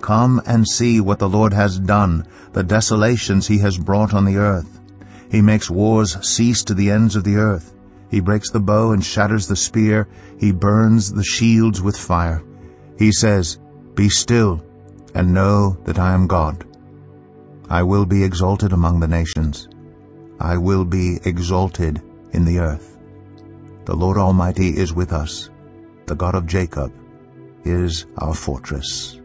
Come and see what the Lord has done, the desolations he has brought on the earth. He makes wars cease to the ends of the earth. He breaks the bow and shatters the spear. He burns the shields with fire. He says, Be still, and know that I am God. I will be exalted among the nations. I will be exalted in the earth. The Lord Almighty is with us. The God of Jacob is our fortress.